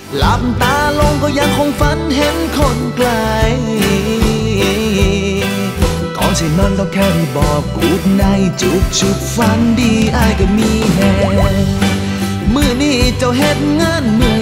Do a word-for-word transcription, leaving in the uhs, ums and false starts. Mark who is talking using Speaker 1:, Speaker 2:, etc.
Speaker 1: หลับตาลงก็ยังคงฝันเห็นคนไกลก่อนสินอนก็แค่ได้บอกกูดไนจุกชุบฝันดีอ้ายก็มีแฮงมื้อนี้เจ้าเฮ็ดงานเมื่อ